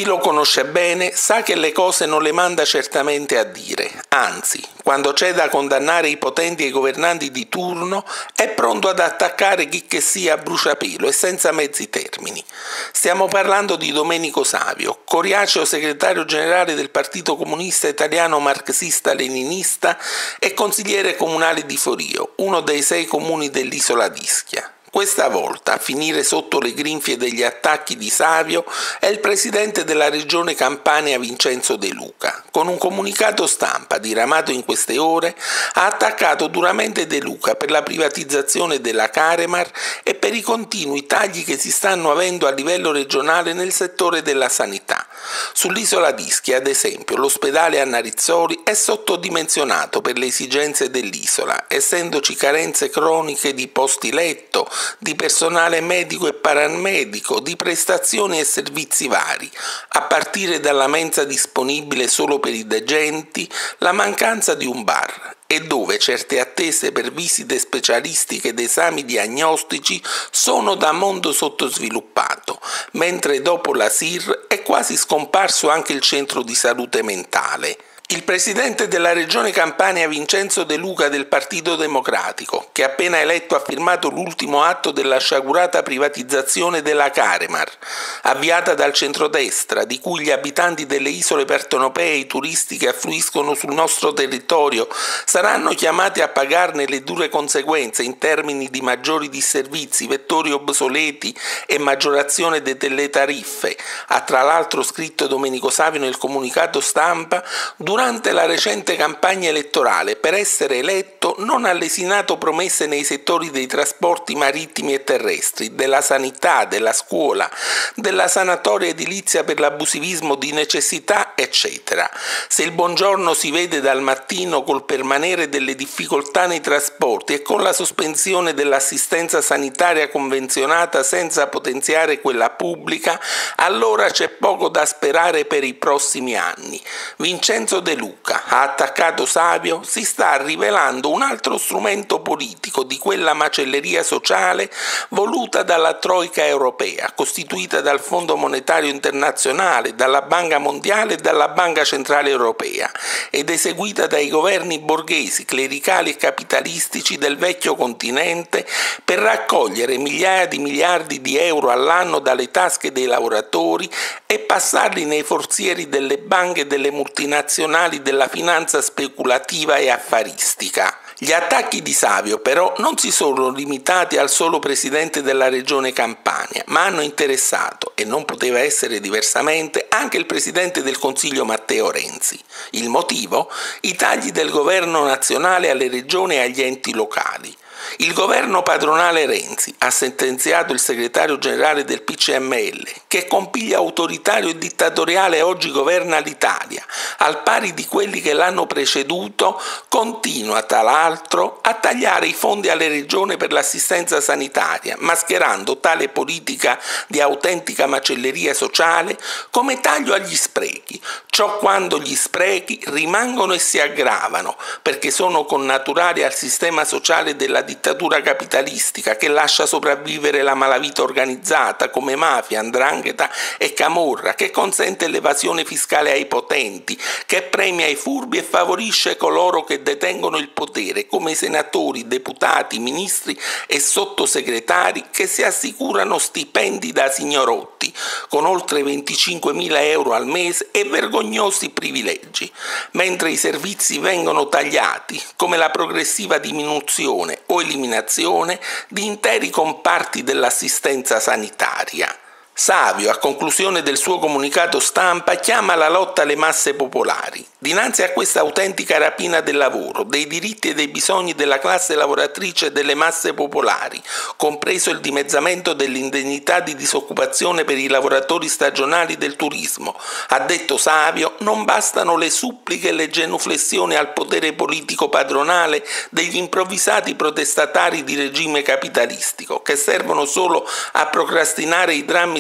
lo conosce bene sa che le cose non le manda certamente a dire, anzi, quando c'è da condannare i potenti e i governanti di turno, è pronto ad attaccare chi che sia a bruciapelo e senza mezzi termini. Stiamo parlando di Domenico Savio, coriaceo segretario generale del Partito Comunista Italiano marxista-leninista e consigliere comunale di Forio, uno dei 6 comuni dell'isola d'Ischia. Questa volta, a finire sotto le grinfie degli attacchi di Savio, è il presidente della regione Campania Vincenzo De Luca. Con un comunicato stampa diramato in queste ore, ha attaccato duramente De Luca per la privatizzazione della Caremar e per i continui tagli che si stanno avendo a livello regionale nel settore della sanità. Sull'isola d'Ischia, ad esempio, l'ospedale Anna Rizzoli è sottodimensionato per le esigenze dell'isola, essendoci carenze croniche di posti letto, di personale medico e paramedico, di prestazioni e servizi vari, a partire dalla mensa disponibile solo per i degenti, la mancanza di un bar, e dove certe attese per visite specialistiche ed esami diagnostici sono da mondo sottosviluppato, mentre dopo la SIR è quasi scomparso anche il centro di salute mentale. Il presidente della regione Campania Vincenzo De Luca del Partito Democratico, che appena eletto ha firmato l'ultimo atto della sciagurata privatizzazione della Caremar, avviata dal centrodestra, di cui gli abitanti delle isole partenopee e i turisti che affluiscono sul nostro territorio saranno chiamati a pagarne le dure conseguenze in termini di maggiori disservizi, vettori obsoleti e maggiorazione delle tariffe, ha tra l'altro scritto Domenico Savio nel comunicato stampa. Durante la recente campagna elettorale, per essere eletto, non ha lesinato promesse nei settori dei trasporti marittimi e terrestri, della sanità, della scuola, della sanatoria edilizia per l'abusivismo di necessità, eccetera. Se il buongiorno si vede dal mattino col permanere delle difficoltà nei trasporti e con la sospensione dell'assistenza sanitaria convenzionata senza potenziare quella pubblica, allora c'è poco da sperare per i prossimi anni. Vincenzo De Luca ha attaccato Savio, si sta rivelando un altro strumento politico di quella macelleria sociale voluta dalla Troika europea, costituita dal Fondo Monetario Internazionale, dalla Banca Mondiale e dalla Banca Centrale Europea, ed eseguita dai governi borghesi, clericali e capitalistici del vecchio continente per raccogliere migliaia di miliardi di euro all'anno dalle tasche dei lavoratori e passarli nei forzieri delle banche e delle multinazionali della finanza speculativa e affaristica. Gli attacchi di Savio però non si sono limitati al solo presidente della regione Campania, ma hanno interessato, e non poteva essere diversamente, anche il presidente del Consiglio Matteo Renzi. Il motivo? I tagli del governo nazionale alle regioni e agli enti locali. Il governo padronale Renzi ha sentenziato il segretario generale del PCML, che con piglio autoritario e dittatoriale oggi governa l'Italia, al pari di quelli che l'hanno preceduto, continua tra l'altro a tagliare i fondi alle regioni per l'assistenza sanitaria, mascherando tale politica di autentica macelleria sociale come taglio agli sprechi, ciò quando gli sprechi rimangono e si aggravano, perché sono connaturali al sistema sociale della dittatura capitalistica che lascia sopravvivere la malavita organizzata come mafia, 'ndrangheta e camorra, che consente l'evasione fiscale ai potenti, che premia i furbi e favorisce coloro che detengono il potere, come i senatori, deputati, ministri e sottosegretari che si assicurano stipendi da signorotti, con oltre 25.000 euro al mese e vergognosi privilegi, mentre i servizi vengono tagliati, come la progressiva diminuzione o eliminazione di interi comparti dell'assistenza sanitaria. Savio, a conclusione del suo comunicato stampa, chiama alla lotta alle masse popolari. Dinanzi a questa autentica rapina del lavoro, dei diritti e dei bisogni della classe lavoratrice e delle masse popolari, compreso il dimezzamento dell'indennità di disoccupazione per i lavoratori stagionali del turismo, ha detto Savio, non bastano le suppliche e le genuflessioni al potere politico padronale degli improvvisati protestatari di regime capitalistico, che servono solo a procrastinare i drammi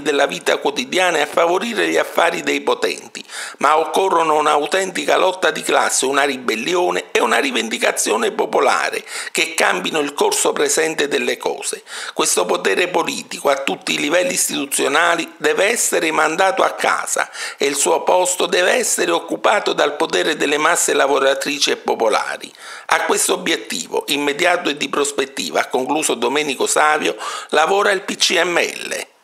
della vita quotidiana e a favorire gli affari dei potenti, ma occorrono un'autentica lotta di classe, una ribellione e una rivendicazione popolare che cambino il corso presente delle cose. Questo potere politico a tutti i livelli istituzionali deve essere mandato a casa e il suo posto deve essere occupato dal potere delle masse lavoratrici e popolari. A questo obiettivo immediato e di prospettiva, ha concluso Domenico Savio, lavora il PCML.